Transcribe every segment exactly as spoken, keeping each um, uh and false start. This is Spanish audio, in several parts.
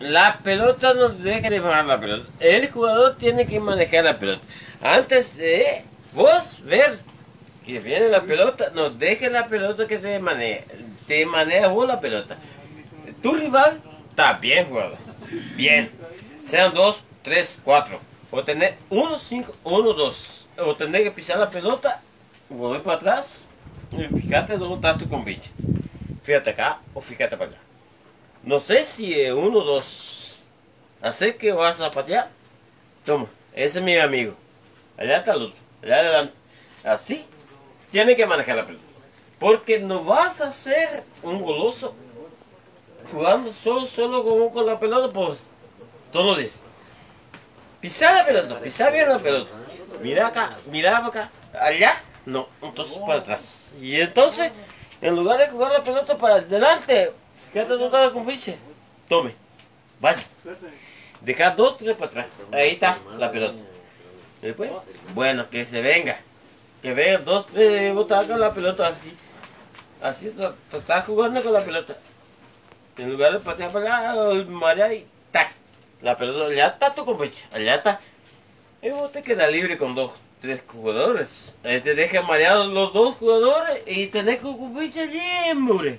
La pelota no deja de manejar la pelota. El jugador tiene que manejar la pelota. Antes de vos ver que viene la pelota, no dejes la pelota que te maneje. Te maneja vos la pelota. Tu rival está bien jugado. Bien. Sean dos, tres, cuatro. O tener uno, cinco, uno, dos. O tener que pisar la pelota, volver para atrás. Y fíjate dónde está tu compinche. Fíjate acá o fíjate para allá. No sé si es uno, dos. Así que vas a patear. Toma, ese es mi amigo. Allá está el otro. Allá adelante. Así tiene que manejar la pelota. Porque no vas a ser un goloso jugando solo, solo con, con la pelota, pues todos los días. Pisar la pelota, pisar bien la pelota. Mira acá, mira acá. Allá, no, entonces para atrás. Y entonces, en lugar de jugar la pelota para adelante, fíjate dónde está el compinche. Tome, vaya. Deja dos, tres para atrás. Ahí está la pelota. Y después, bueno, que se venga. Que venga dos, tres, botar con la pelota así. Así, estás jugando con la pelota. En lugar de patear para allá, marear y tac. La pelota, allá está tu compinche. Allá está. Y vos te quedas libre con dos, tres jugadores. Ahí te dejan mareados los dos jugadores y tenés con compinche allí, hombre.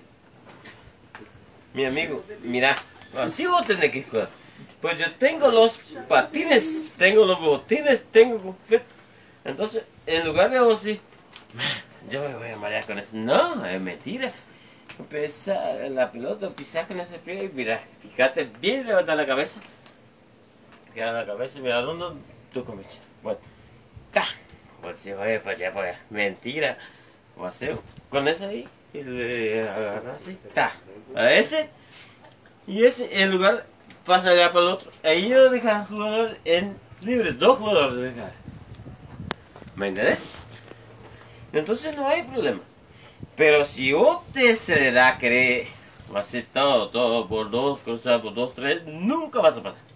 Mi amigo, mira, así vos tenés que jugar. Pues yo tengo los patines, tengo los botines, tengo completo. Entonces, en lugar de vos sí, yo me voy a marear con eso. No, es mentira. Pesa la pelota, pisar con ese pie y mira, fíjate bien, levanta la cabeza. Fíjate la cabeza, mira dónde tú comes. Bueno, ta. Pues si vaya para allá, para allá. Mentira. O hacer con ese ahí, y le agarra así, ta. A ese, y ese, en lugar, pasa allá para el otro. Ahí lo dejan jugador en libre, dos jugadores lo dejan. ¿Me entiendes? Entonces no hay problema. Pero si usted se da a querer hacer todo, todo por dos, cruzar por dos, tres, nunca vas a pasar.